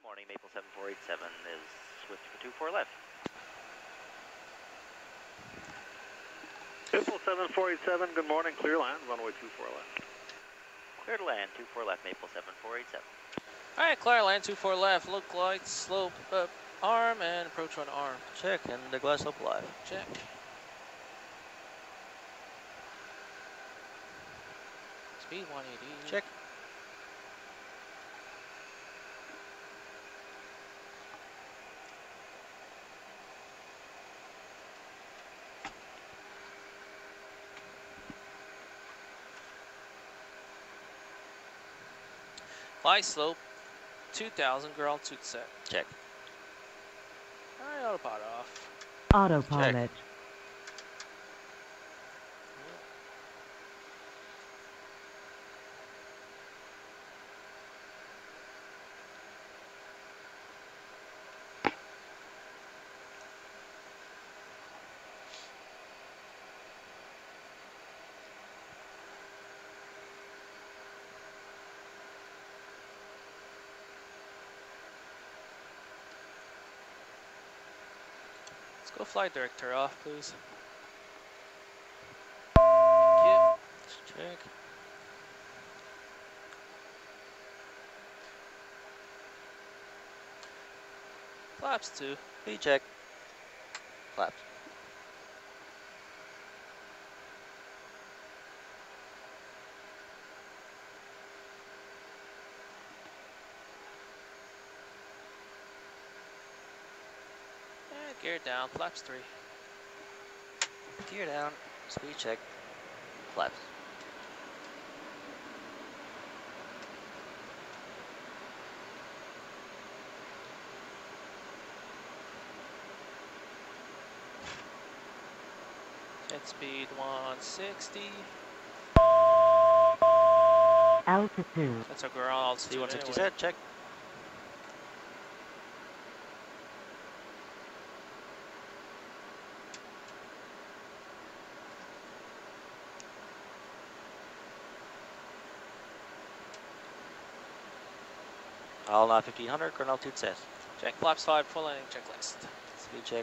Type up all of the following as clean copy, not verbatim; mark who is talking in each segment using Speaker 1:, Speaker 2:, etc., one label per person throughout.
Speaker 1: morning, Maple 7487 is swift for 24 left.
Speaker 2: Maple 7487, good morning, clear land, runway 24 left.
Speaker 1: Clear to land, 24 left, Maple 7487.
Speaker 3: Alright, clear land, 24 left, look like slope up arm and approach on arm.
Speaker 1: Check, and the glass slope alive.
Speaker 3: Check. Speed 180.
Speaker 1: Check.
Speaker 3: Fly slope 2000, girl altitude set.
Speaker 1: Check.
Speaker 3: Alright, autopilot off.
Speaker 4: Autopilot.
Speaker 1: Check.
Speaker 3: Let's go flight director off, please. Thank you.
Speaker 1: Check.
Speaker 3: Flaps 2.
Speaker 1: B check. Flaps.
Speaker 3: Gear down, flaps 3.
Speaker 1: Gear down. Speed check. Flaps.
Speaker 3: Jet speed 160.
Speaker 4: Altitude.
Speaker 3: That's our ground altitude.
Speaker 1: C160
Speaker 3: anyway.
Speaker 1: set. Check. All 1500, current altitude set.
Speaker 3: Check flaps 5, full landing checklist.
Speaker 1: Speed check.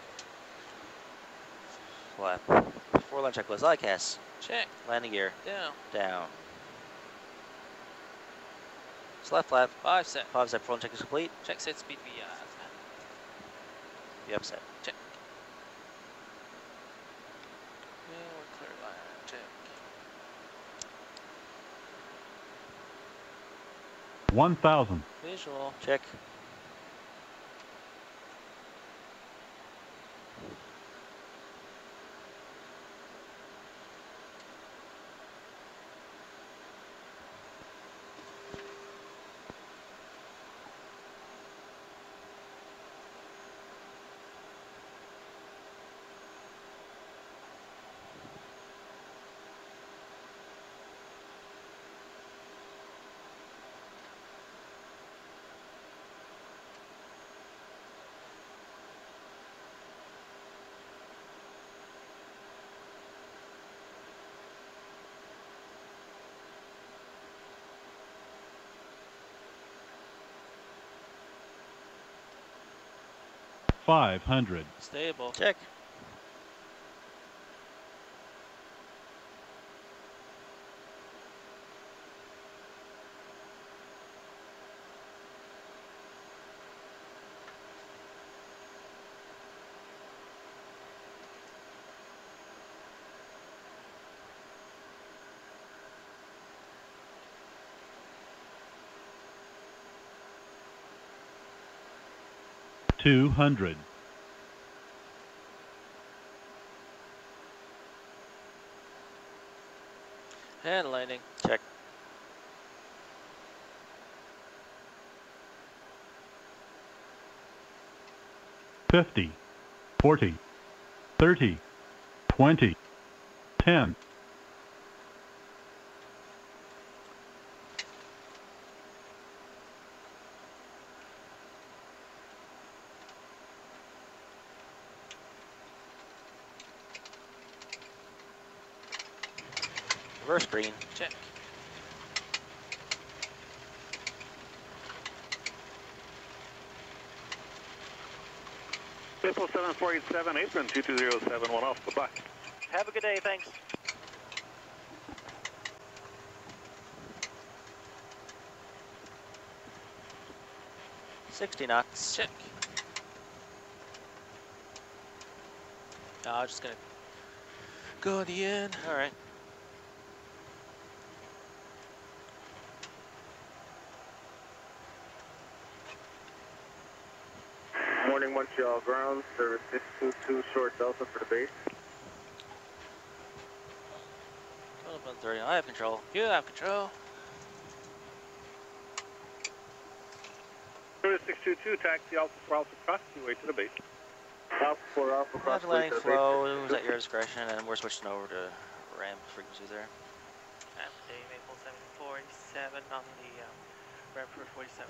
Speaker 1: Flap. 4 line checklist. ICAS.
Speaker 3: Check.
Speaker 1: Landing gear.
Speaker 3: Down.
Speaker 1: Down. Left flap.
Speaker 3: 5 set.
Speaker 1: 5 set. 4 line check is complete.
Speaker 3: Check set speed VI.
Speaker 1: Be upset.
Speaker 3: Check. Yeah, we're clear line. Check.
Speaker 5: 1,000.
Speaker 3: Visual.
Speaker 1: Check.
Speaker 5: $500.
Speaker 3: Stable.
Speaker 1: Check.
Speaker 5: $200.
Speaker 3: And landing.
Speaker 1: Check.
Speaker 5: $50, $40, $30, $20, $10.
Speaker 1: Reverse green.
Speaker 3: Check.
Speaker 2: Maple 7487, apron 22071 off. Goodbye.
Speaker 1: Have a good day, thanks. $60 knots.
Speaker 3: Check. No, I'm just gonna go at the end.
Speaker 1: All right.
Speaker 2: Morning, Montreal ground, service 622 short Delta for the base.
Speaker 1: 130. I have control.
Speaker 3: You have control.
Speaker 2: Service 622, taxi Alpha 4 Alpha Cross, way to the base. Alpha 4 Alpha Cross,
Speaker 1: After landing flow, it was at your discretion, and we're switching over to RAM frequency there.
Speaker 6: Day Maple 747 on the ramp for 47.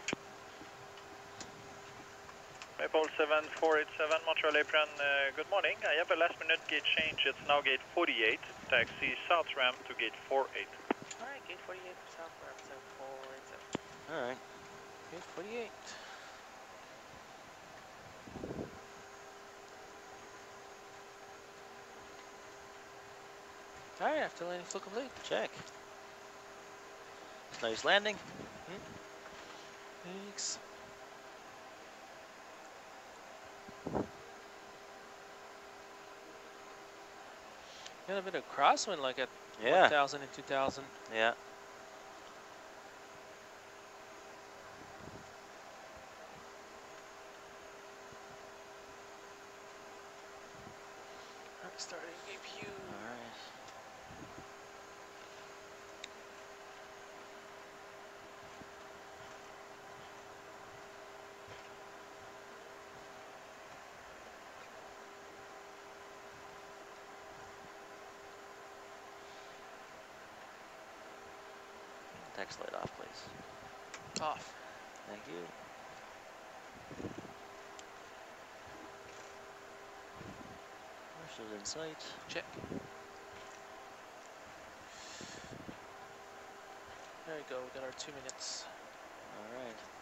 Speaker 7: Maple 7487, Montreal apron, good morning. I have a last minute gate change. It's now gate 48. Taxi south ramp to gate 48.
Speaker 6: Alright, gate 48 south ramp 7487.
Speaker 1: All right.
Speaker 3: Gate 48. Alright, after landing flow complete.
Speaker 1: Check. Nice landing.
Speaker 3: Thanks. Got a bit of crosswind like at
Speaker 1: Yeah.
Speaker 3: 1000 and 2000.
Speaker 1: Yeah.
Speaker 3: Alright, starting APU.
Speaker 1: All right. Text light off, please.
Speaker 3: Off.
Speaker 1: Thank you. Marshall's in sight.
Speaker 3: Check. There we go, we got our 2 minutes.
Speaker 1: All right.